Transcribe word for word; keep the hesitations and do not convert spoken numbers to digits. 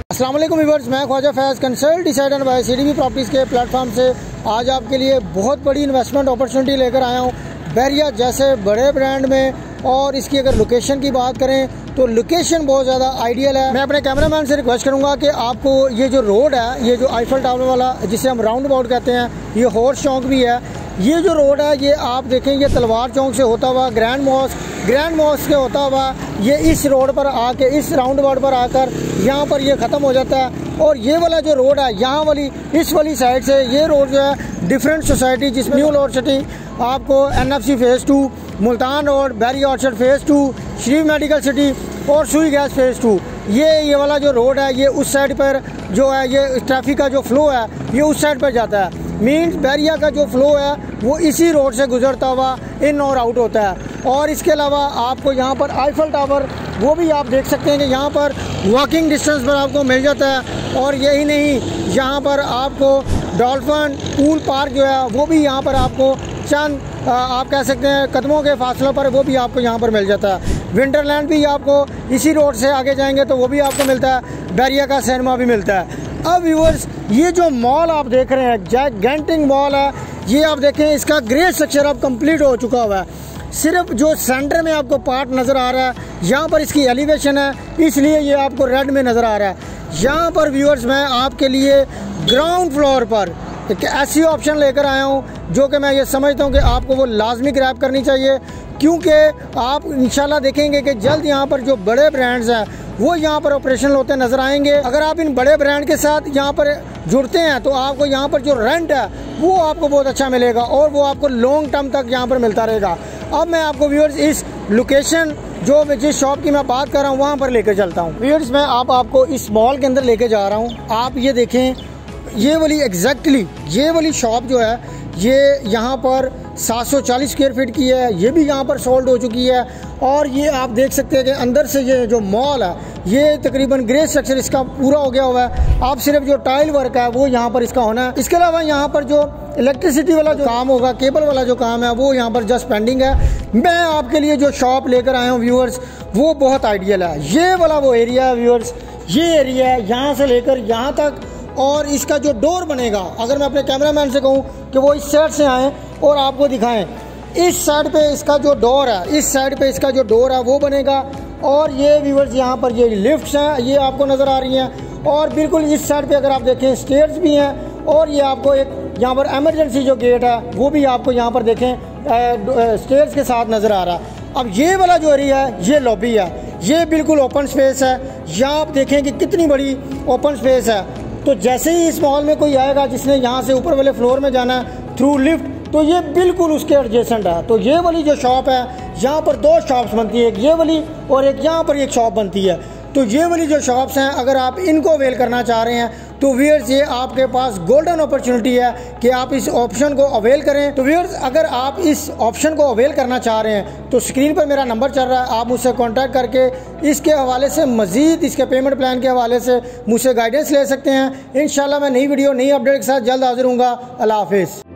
अस्सलाम वालेकुम व्यूअर्स, मैं Khwaja Faiz consult decider by CDB properties के प्लेटफॉर्म से आज आपके लिए बहुत बड़ी इन्वेस्टमेंट अपॉर्चुनिटी लेकर आया हूँ बैरिया जैसे बड़े ब्रांड में। और इसकी अगर लोकेशन की बात करें तो लोकेशन बहुत ज़्यादा आइडियल है। मैं अपने कैमरामैन से रिक्वेस्ट करूँगा कि आपको ये जो रोड है, ये जो आईफल टावर वाला जिसे हम राउंड अबाउट कहते हैं, ये हॉर्स चौक भी है, ये जो रोड है ये आप देखें ये तलवार चौक से होता हुआ ग्रैंड मॉस्क ग्रैंड मॉस्क से होता हुआ ये इस रोड पर आके इस राउंड अबाउट पर आकर यहाँ पर ये ख़त्म हो जाता है। और ये वाला जो रोड है यहाँ वाली इस वाली साइड से ये रोड जो है डिफरेंट सोसाइटी जिसमें न्यू लॉर्ड सिटी आपको N F C phase two, Multan road, Barry orchard phase two, Shri medical city और सुई गैस फेज़ टू, ये ये वाला जो रोड है ये उस साइड पर जो है ये ट्रैफिक का जो फ्लो है ये उस साइड पर जाता है। मीन्स बैरिया का जो फ्लो है वो इसी रोड से गुजरता हुआ इन और आउट होता है। और इसके अलावा आपको यहाँ पर आईफल टावर वो भी आप देख सकते हैं कि यहाँ पर वॉकिंग डिस्टेंस पर आपको मिल जाता है। और यही नहीं, यहाँ पर आपको डॉल्फिन पूल पार्क जो है वो भी यहाँ पर आपको चंद आप कह सकते हैं कदमों के फासलों पर वो भी आपको यहाँ पर मिल जाता है। विंटरलैंड भी आपको इसी रोड से आगे जाएंगे तो वो भी आपको मिलता है, बैरिया का सिनेमा भी मिलता है। अब व्यूअर्स, ये जो मॉल आप देख रहे हैं जायगेंटिक मॉल है, ये आप देखें इसका ग्रे स्ट्रक्चर अब कंप्लीट हो चुका हुआ है। सिर्फ जो सेंटर में आपको पार्ट नज़र आ रहा है यहाँ पर इसकी एलिवेशन है, इसलिए ये आपको रेड में नज़र आ रहा है। यहाँ पर व्यूअर्स मैं आपके लिए ग्राउंड फ्लोर पर एक ऐसी ऑप्शन लेकर आया हूँ जो कि मैं ये समझता हूँ कि आपको वो लाजमी ग्रैब करनी चाहिए, क्योंकि आप इंशाल्लाह देखेंगे कि जल्द यहाँ पर जो बड़े ब्रांड्स हैं वो यहाँ पर ऑपरेशनल होते नजर आएंगे। अगर आप इन बड़े ब्रांड के साथ यहाँ पर जुड़ते हैं तो आपको यहाँ पर जो रेंट है वो आपको बहुत अच्छा मिलेगा और वो आपको लॉन्ग टर्म तक यहाँ पर मिलता रहेगा। अब मैं आपको व्यूअर्स इस लोकेशन जो जिस शॉप की मैं बात कर रहा हूँ वहाँ पर लेकर चलता हूँ। व्यूअर्स मैं आप आपको इस मॉल के अंदर लेके जा रहा हूँ। आप ये देखें, ये वाली एग्जैक्टली ये वाली शॉप जो है ये यहाँ पर सात सौ चालीस स्क्वायर फीट की है, ये भी यहाँ पर सोल्ड हो चुकी है। और ये आप देख सकते हैं कि अंदर से ये जो मॉल है ये तकरीबन ग्रे स्ट्रक्चर इसका पूरा हो गया हुआ है। आप सिर्फ जो टाइल वर्क है वो यहाँ पर इसका होना है। इसके अलावा यहाँ पर जो इलेक्ट्रिसिटी वाला जो काम होगा, केबल वाला जो काम है वो यहाँ पर जस्ट पेंडिंग है। मैं आपके लिए जो शॉप लेकर आया हूँ व्यूअर्स वो बहुत आइडियल है। ये वाला वो एरिया है व्यूअर्स, ये एरिया है यहाँ से लेकर यहाँ तक। और इसका जो डोर बनेगा, अगर मैं अपने कैमरामैन से कहूँ कि वो इस साइड से आएँ और आपको दिखाएं, इस साइड पे इसका जो डोर है इस साइड पे इसका जो डोर है वो बनेगा। और ये व्यूअर्स यहाँ पर ये लिफ्ट्स हैं ये आपको नज़र आ रही हैं। और बिल्कुल इस साइड पे अगर आप देखें स्टेयर्स भी हैं। और ये आपको एक यहाँ पर एमरजेंसी जो गेट है वो भी आपको यहाँ पर देखें स्टेयर्स के साथ नज़र आ रहा है। अब ये वाला जो एरिया है ये लॉबी है, ये बिल्कुल ओपन स्पेस है। यहाँ आप देखें कि कितनी बड़ी ओपन स्पेस है। तो जैसे ही इस मॉल में कोई आएगा जिसने यहाँ से ऊपर वाले फ्लोर में जाना है थ्रू लिफ्ट, तो ये बिल्कुल उसके एडजेसेंट है। तो ये वाली जो शॉप है यहाँ पर दो शॉप्स बनती है, एक ये वाली और एक यहाँ पर एक शॉप बनती है। तो ये वाली जो शॉप्स हैं अगर आप इनको अवेल करना चाह रहे हैं तो व्यूअर्स ये आपके पास गोल्डन अपॉर्चुनिटी है कि आप इस ऑप्शन को अवेल करें। तो व्यूअर्स अगर आप इस ऑप्शन को अवेल करना चाह रहे हैं तो स्क्रीन पर मेरा नंबर चल रहा है, आप मुझसे कॉन्टैक्ट करके इसके हवाले से मजीद इसके पेमेंट प्लान के हवाले से मुझसे गाइडेंस ले सकते हैं। इंशाल्लाह मैं नई वीडियो नई अपडेट के साथ जल्द हाजिर हूँगा। अल्लाह हाफिज़।